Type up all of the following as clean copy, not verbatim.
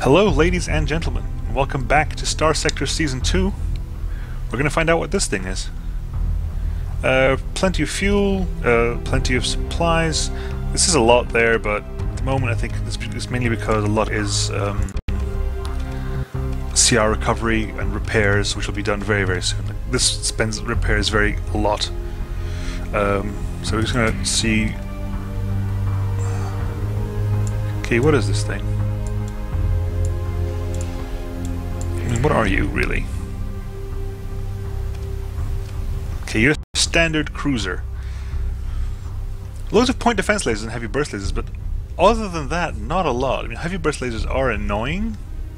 Hello, ladies and gentlemen. Welcome back to Starsector Season 2. We're going to find out what this thing is. Plenty of fuel, plenty of supplies. This is a lot there, but at the moment I think it's mainly because a lot is CR recovery and repairs, which will be done very, very soon. This spends repairs a lot. So we're just going to see... Okay, what is this thing? I mean, what are you, really? Okay, you're a standard cruiser. Loads of point defense lasers and heavy burst lasers, but other than that, not a lot. I mean, heavy burst lasers are annoying.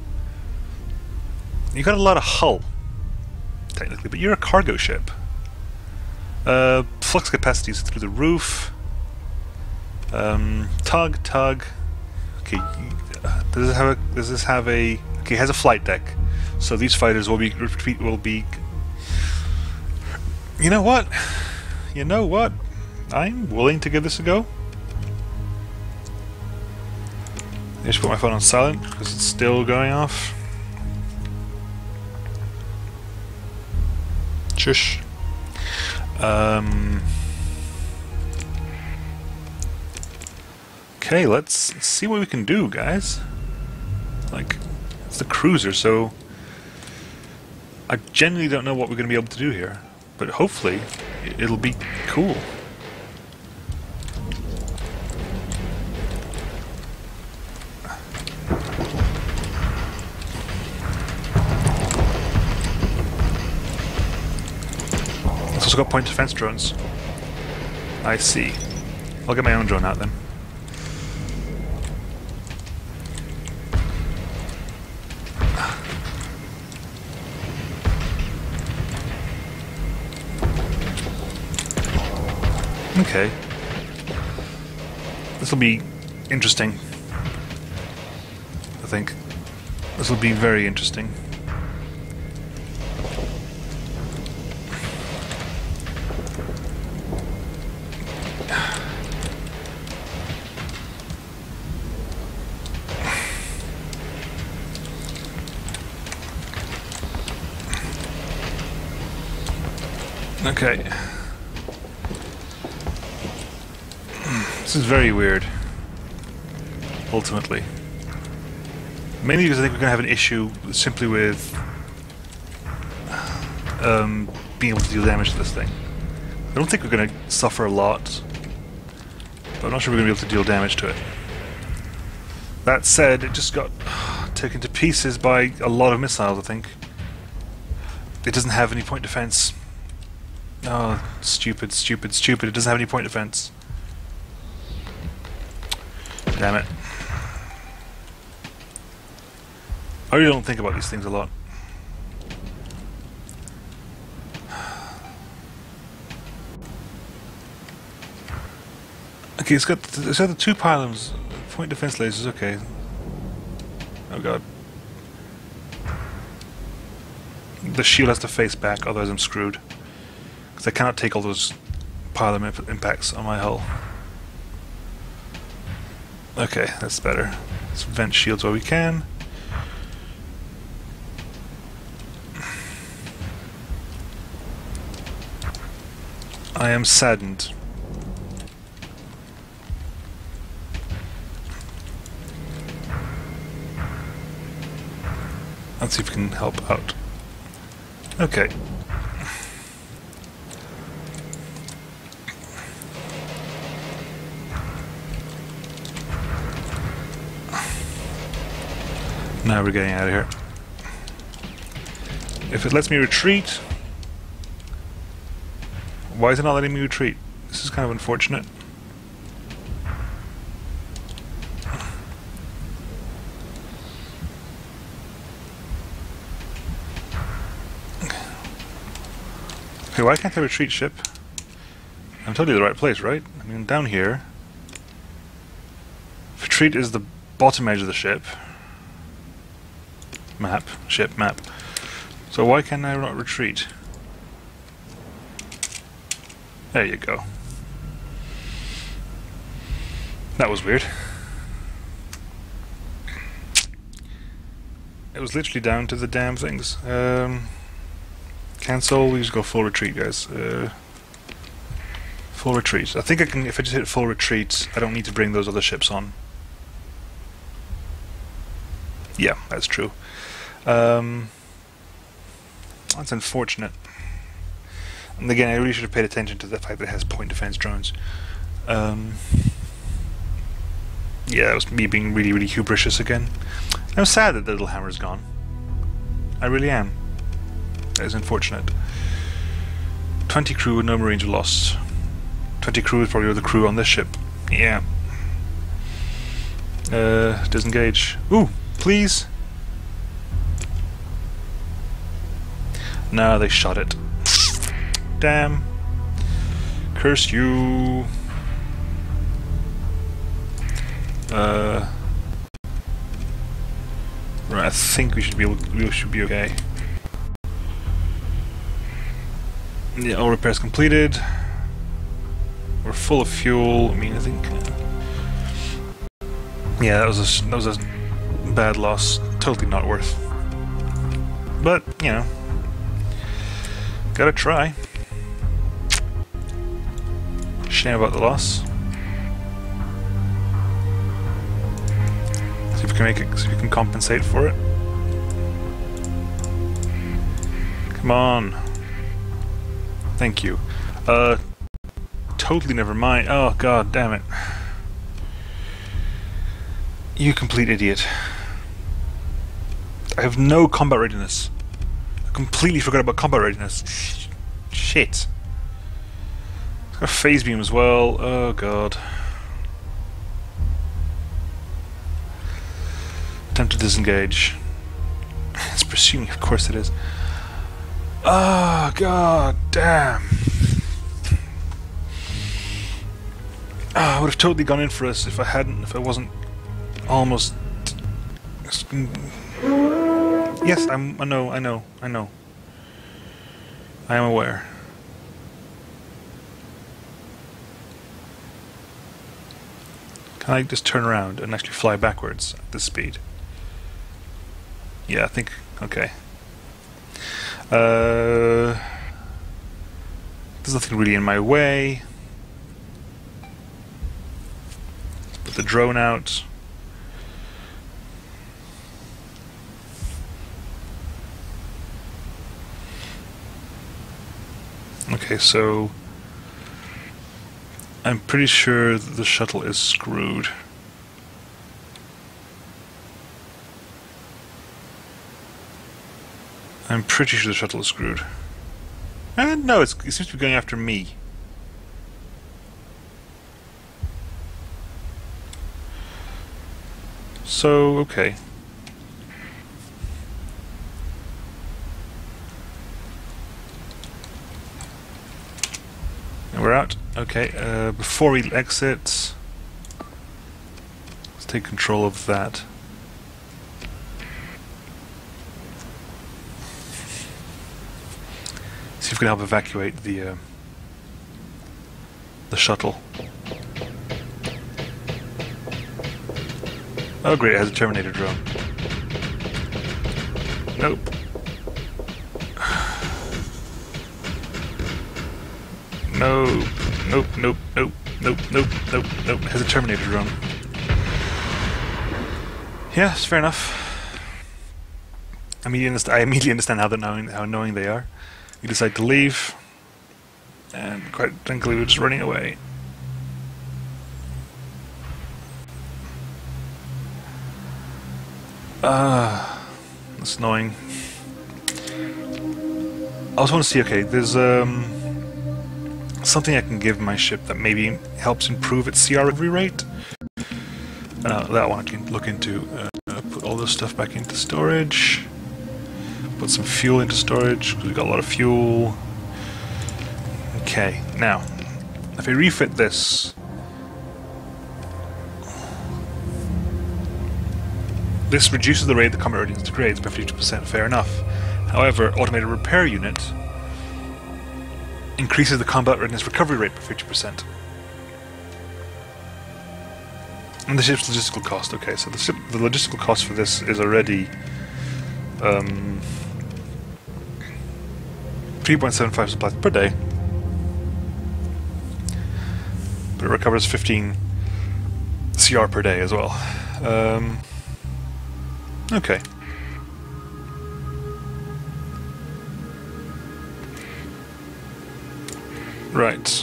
You got a lot of hull, technically, but you're a cargo ship. Flux capacity is through the roof. Tug. Okay, does this have a? Okay, it has a flight deck, so these fighters will be. You know what? I'm willing to give this a go. I just put my phone on silent because it's still going off. Shush. Okay, let's see what we can do, guys. Like, it's the cruiser, so I genuinely don't know what we're going to be able to do here, but hopefully it'll be cool. It's also got point defense drones. I see. I'll get my own drone out then. Okay. This will be interesting. I think. This will be very interesting. Okay. This is very weird, ultimately. Mainly because I think we're going to have an issue simply with being able to deal damage to this thing. I don't think we're going to suffer a lot, but I'm not sure we're going to be able to deal damage to it. That said, it just got taken to pieces by a lot of missiles, I think. It doesn't have any point defense. Oh, stupid. It doesn't have any point defense. Damn it. I really don't think about these things a lot. Okay, it's got the two pylons, point defense lasers, okay. Oh god. The shield has to face back, otherwise I'm screwed. Because I cannot take all those pylon impacts on my hull. Okay, that's better. Let's vent shields where we can. I am saddened. Let's see if we can help out. Okay. Now we're getting out of here. If it lets me retreat... Why is it not letting me retreat? This is kind of unfortunate. Okay, why can't I retreat, ship? I'm totally the right place, right? I mean, down here... Retreat is the bottom edge of the ship. Ship map. So why can I not retreat? There you go. That was weird. It was literally down to the damn things. Cancel. We just go full retreat, guys. Full retreat. I think I can. If I just hit full retreat, I don't need to bring those other ships on. Yeah, that's true. That's unfortunate. And again, I really should have paid attention to the fact that it has point defense drones. Yeah, that was me being really, really hubriscious again. I'm sad that the little hammer's gone. I really am. That is unfortunate. 20 crew, no marines were lost. 20 crew is probably the crew on this ship. Yeah. Disengage. Ooh, please. No, they shot it. Damn. Curse you. Right, I think we should be okay. Yeah, all repairs completed. We're full of fuel. I mean, I think. Yeah, that was a bad loss. Totally not worth. But you know, gotta try. Shame about the loss. See if we can make it. See if we can compensate for it. Come on. Thank you. Totally never mind. Oh god damn it. You complete idiot. I have no combat readiness. I completely forgot about combat readiness. Shit. It's got a phase beam as well. Oh god. Attempt to disengage. It's pursuing, of course it is. Oh god damn. Oh, I would have totally gone in for us if I wasn't almost. Yes, I know. I am aware. Can I just turn around and actually fly backwards at this speed? Yeah, I think. Okay. There's nothing really in my way. Put the drone out. Okay, so I'm pretty sure that the shuttle is screwed. I'm pretty sure the shuttle is screwed. No, it seems to be going after me. So, okay. And we're out. Okay, before we exit, let's take control of that. See if we can help evacuate the shuttle. Oh great, it has a Terminator drone. Nope. Nope. Nope. It has a Terminator drone. Yeah, it's fair enough. I immediately understand how annoying they are. We decide to leave, and quite frankly, we're just running away. That's annoying. I also want to see, okay, there's something I can give my ship that maybe helps improve its CR recovery rate. That one I can look into. Put all this stuff back into storage. Put some fuel into storage, because we've got a lot of fuel. Okay, now, if I refit this, this reduces the rate the combat readiness degrades by 50%, fair enough. However, automated repair unit increases the combat readiness recovery rate by 50%. And the ship's logistical cost, okay, so the logistical cost for this is already 3.75 supplies per day. But it recovers 15 CR per day as well. Okay. Right.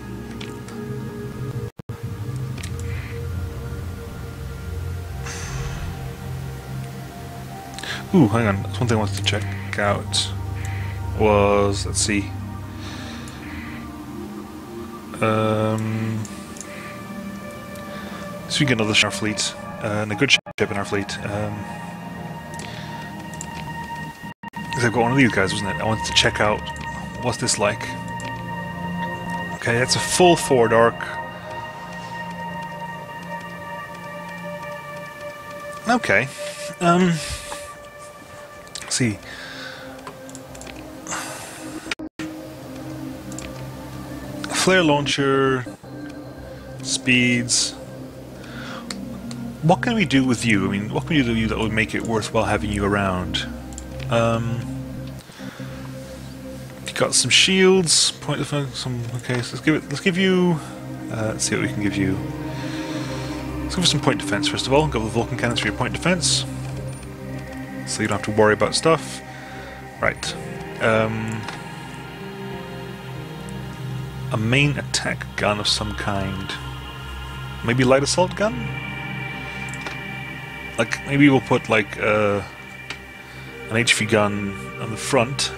Ooh, hang on. That's one thing I wanted to check out. Was, let's see. So we get another ship in our fleet, and a good ship in our fleet. Because I've got one of these guys, wasn't it? I wanted to check out what's this like. Okay, that's a full forward arc. Okay. Let's see. Flare launcher, speeds. What can we do with you? I mean, what can we do with you that would make it worthwhile having you around? You've got some shields, point of some. Okay, so let's give you. Let's see what we can give you. Let's go for some point defense first of all. Go with the Vulcan cannons for your point defense, so you don't have to worry about stuff. Right. A main attack gun of some kind. Maybe light assault gun? Like, maybe we'll put like an HV gun on the front,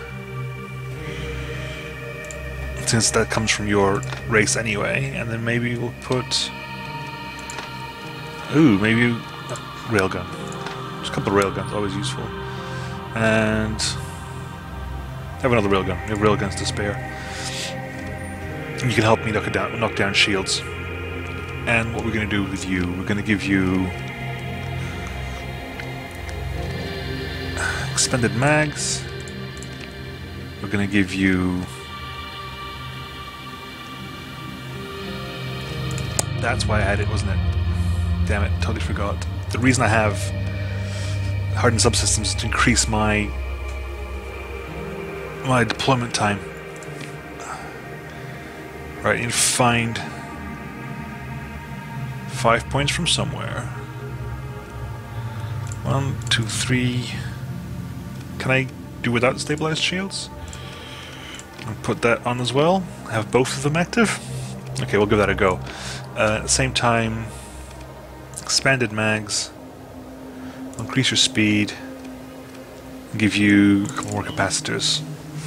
since that comes from your race anyway, and then maybe we'll put... Ooh, maybe a railgun. Just a couple of railguns, always useful. And... have another railgun. We have railguns to spare. You can help me knock down shields. And what we're going to do with you, we're going to give you expended mags. We're going to give you... That's why I had it, wasn't it? Damn it, totally forgot. The reason I have hardened subsystems is to increase my deployment time. Right, you need to find 5 points from somewhere. 1, 2, 3. Can I do without stabilized shields? I'll put that on as well. Have both of them active. Okay, we'll give that a go. At the same time, expanded mags. Increase your speed. Give you a couple more capacitors.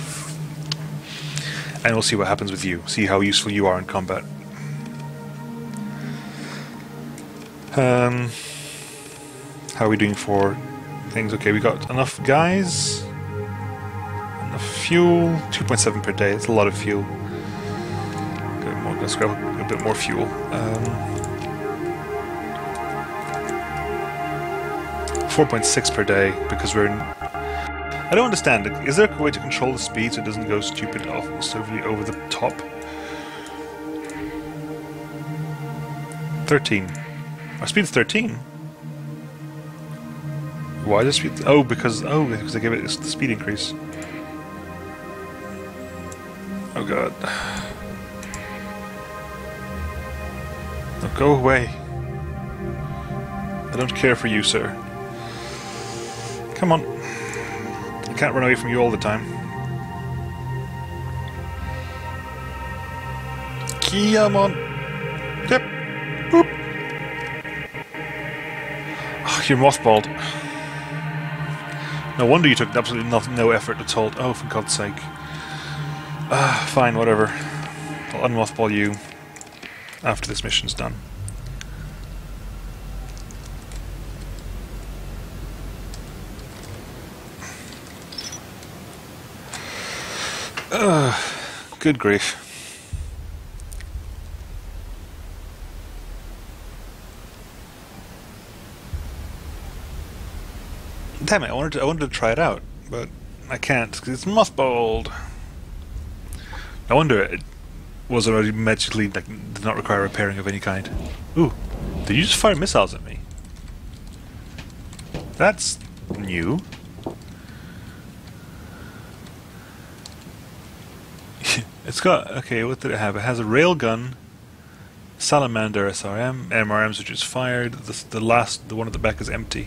And we'll see what happens with you. See how useful you are in combat. How are we doing for things? Okay, we got enough guys. Enough fuel. 2.7 per day. It's a lot of fuel. Let's grab a bit more fuel. 4.6 per day because we're in... I don't understand. Is there a way to control the speed so it doesn't go stupid over the top? 13. Our speed's 13. Why the speed? Oh, because I gave it the speed increase. Oh god. Oh, go away. I don't care for you, sir. Come on. I can't run away from you all the time. Come on. Yep. Boop. Oh, you're mothballed. No wonder you took absolutely no effort at all. Oh, for God's sake. Fine, whatever. I'll unmothball you after this mission's done. Good grief. Damn it, I wanted to try it out, but I can't because it's mothballed. I wonder it was already magically did not require repairing of any kind. Ooh, did you just fire missiles at me? That's new. It's got, okay, what did it have? It has a railgun, salamander SRM, MRMs which is fired. The one at the back is empty.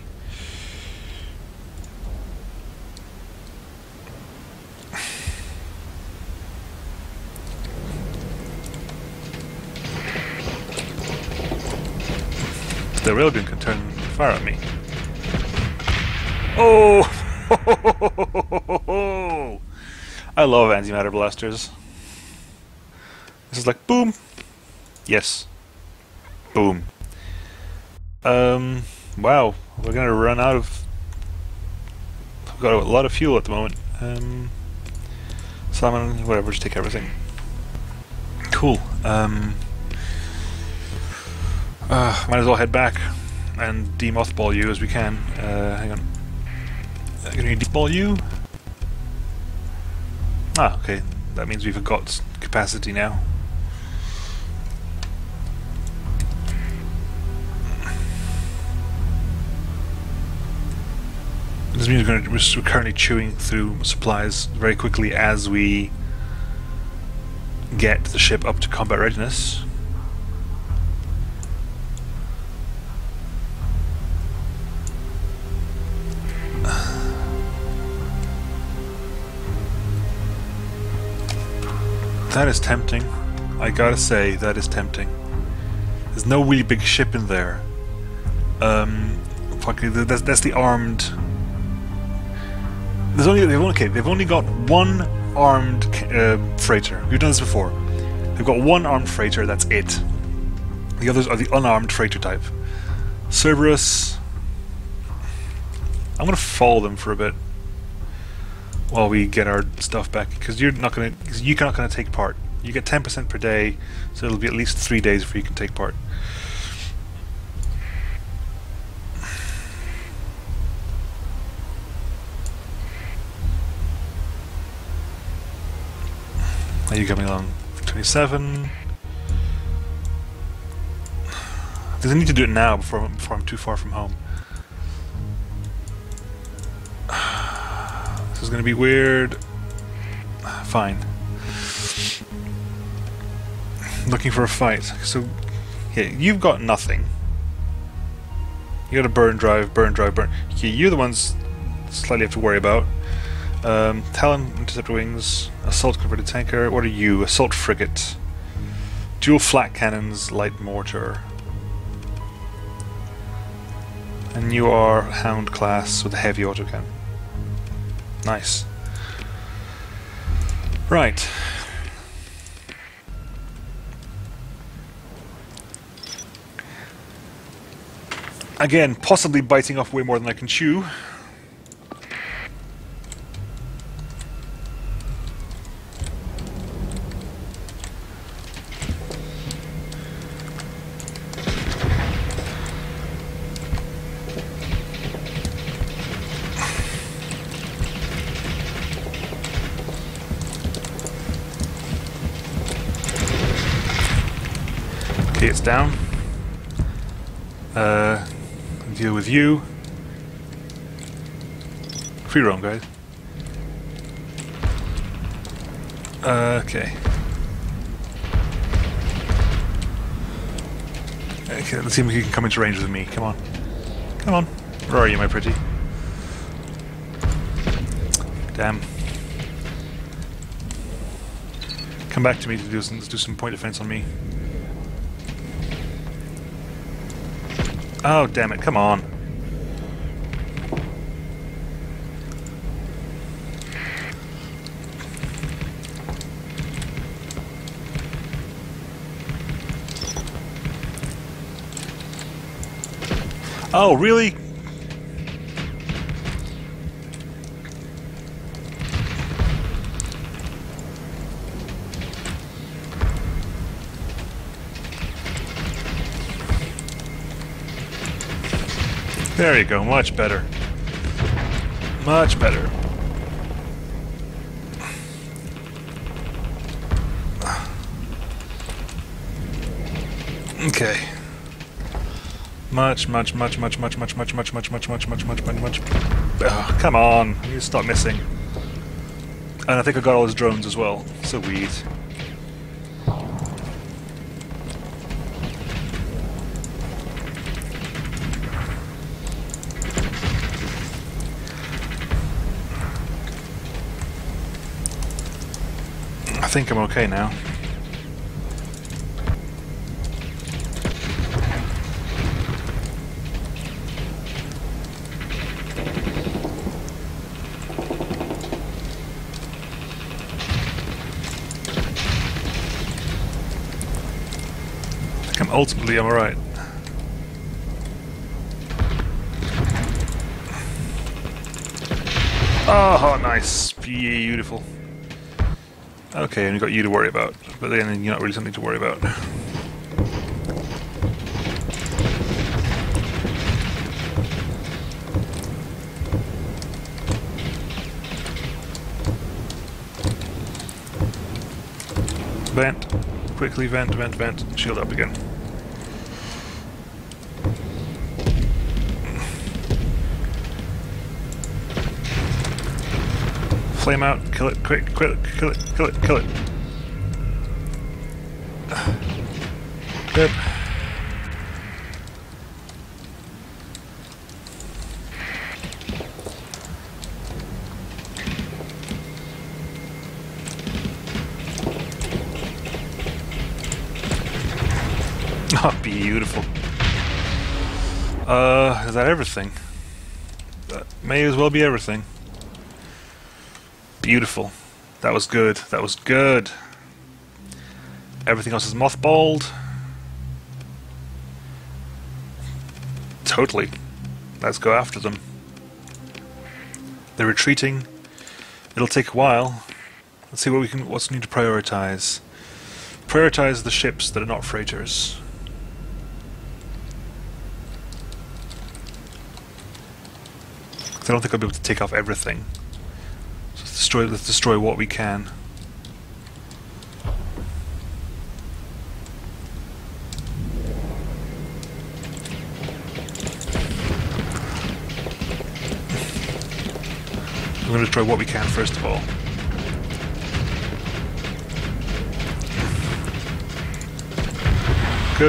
The railgun can turn fire at me. Oh! I love antimatter blasters. This is like boom. Yes. Boom. Wow. We're gonna run out of. We've got a lot of fuel at the moment. Salmon, whatever. Just take everything. Cool. Might as well head back and demothball you as we can. Hang on. I'm gonna demothball you. Ah, okay. That means we've got capacity now. This means we're currently chewing through supplies very quickly as we get the ship up to combat readiness. That is tempting. I gotta say, that is tempting. There's no really big ship in there. That's the armed. They've only got one armed freighter. We've done this before. They've got one armed freighter. That's it. The others are the unarmed freighter type. Cerberus. I'm gonna follow them for a bit while we get our stuff back, because you're not gonna take part. You get 10% per day, so it'll be at least 3 days before you can take part. Are you coming along? 27. Does I need to do it now before I'm too far from home? This is going to be weird. Fine. Looking for a fight. So, yeah, you've got nothing. You got a burn drive. Okay, you're the ones slightly have to worry about. Talon, interceptor wings, assault converted tanker. What are you? Assault frigate. Dual flak cannons, light mortar. And you are Hound class with a heavy autocannon. Nice. Right. Again, possibly biting off way more than I can chew. Okay, it's down. Deal with you. Free roam, guys. Okay. Okay, let's see if you can come into range with me. Come on. Come on. Where are you, my pretty? Damn. Come back to me to do some point defense on me. Oh, damn it, come on. Oh, really? There you go, much better. Much better. Okay. Much. Oh, come on, you stop missing. And I think I got all his drones as well. So weird. I think I'm okay now. I think ultimately I'm alright. Oh, nice. Beautiful. Okay, and you've got you to worry about, but then you're not really something to worry about. Vent. Quickly vent, vent, vent. Shield up again. Flame out, kill it, quick, kill it, kill it, kill it, kill it. Good. Oh, beautiful. Is that everything? That may as well be everything. Beautiful. That was good. That was good. Everything else is mothballed. Totally. Let's go after them. They're retreating. It'll take a while. Let's see what's need to prioritize. Prioritize the ships that are not freighters. I don't think I'll be able to take off everything. So let's destroy what we can. I'm going to destroy what we can first of all. Good.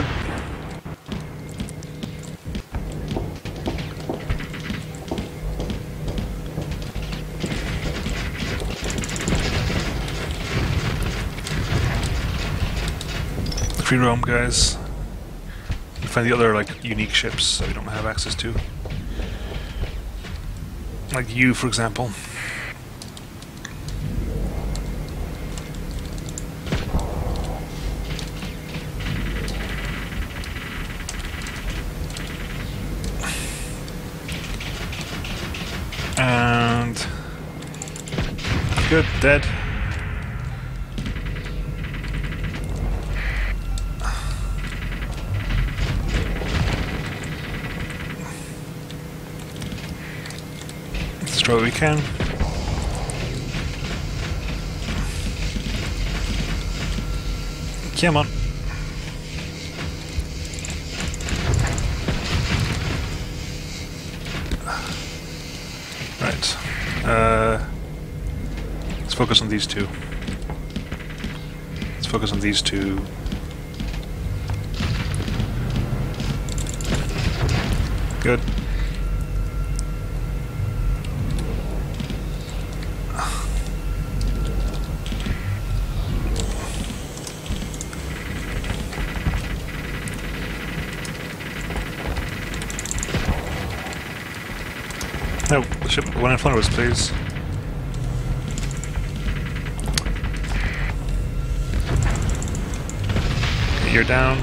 Free roam, guys. You find the other like unique ships that we don't have access to, like you, for example. And good, dead. Destroy what we can. Come on. Right. Let's focus on these two. Let's focus on these two. Good. No, the ship, one in front of us, please. You're down.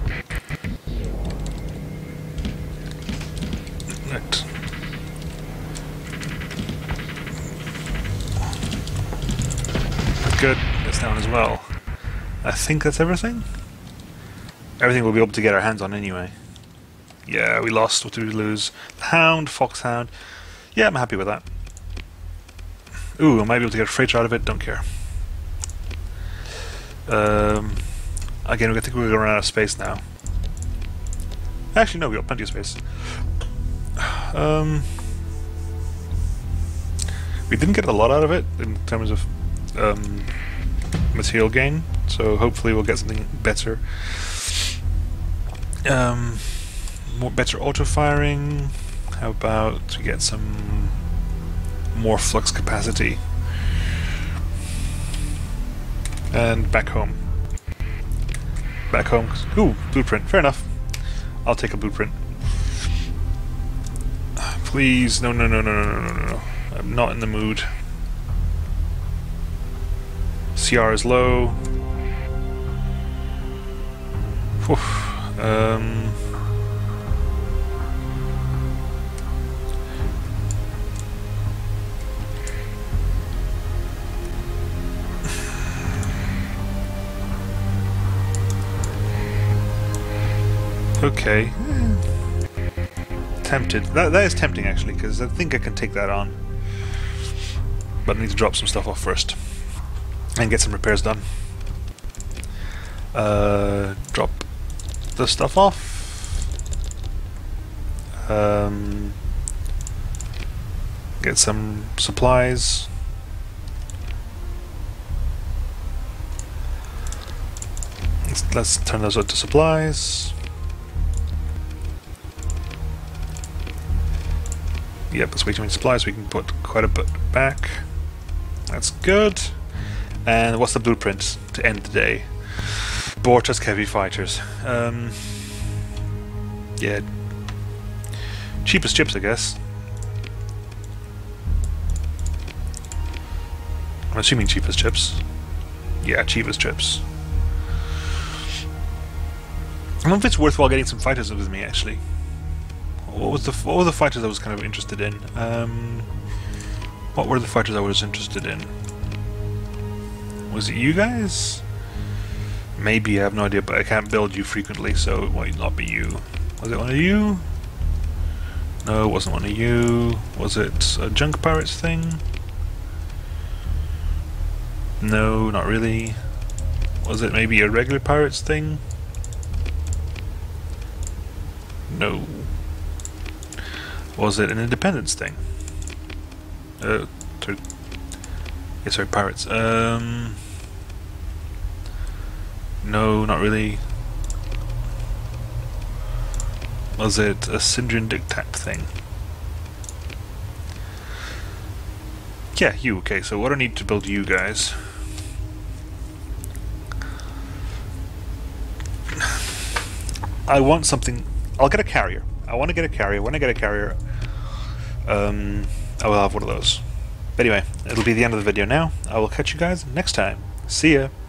Right. Good, that's down as well. I think that's everything? Everything we'll be able to get our hands on anyway. Yeah, we lost. What did we lose? The Hound, Foxhound. Yeah, I'm happy with that. Ooh, I might be able to get a freighter out of it, don't care. Again, I think we're going to run out of space now. Actually, no, we got plenty of space. We didn't get a lot out of it in terms of material gain, so hopefully we'll get something better. Better auto-firing. How about to get some more flux capacity? And back home. Back home. Ooh, blueprint. Fair enough. I'll take a blueprint. Please. No, no, no, no, no, no, no, no. I'm not in the mood. CR is low. Whew. Okay. Tempted. That is tempting, actually, because I think I can take that on. But I need to drop some stuff off first. And get some repairs done. Drop the stuff off. Get some supplies. Let's turn those out to supplies. Yep, that's way too many supplies. We can put quite a bit back. That's good. And what's the blueprint to end the day? Bortus heavy fighters. Yeah. Cheapest chips, I guess. I'm assuming cheapest chips. Yeah, cheapest chips. I don't know if it's worthwhile getting some fighters with me, actually. What were the fighters I was kind of interested in? What were the fighters I was interested in? Was it you guys? Maybe, I have no idea, but I can't build you frequently, so it might not be you. Was it one of you? No, it wasn't one of you. Was it a junk pirates thing? No, not really. Was it maybe a regular pirates thing? No. Was it an independence thing? Sorry, pirates. No, not really. Was it a Syndrian Dictat thing? Yeah, you. Okay, so what do I need to build you guys? I want something. I'll get a carrier. I want to get a carrier. When I get a carrier, I will have one of those. But anyway, it'll be the end of the video now. I will catch you guys next time. See ya!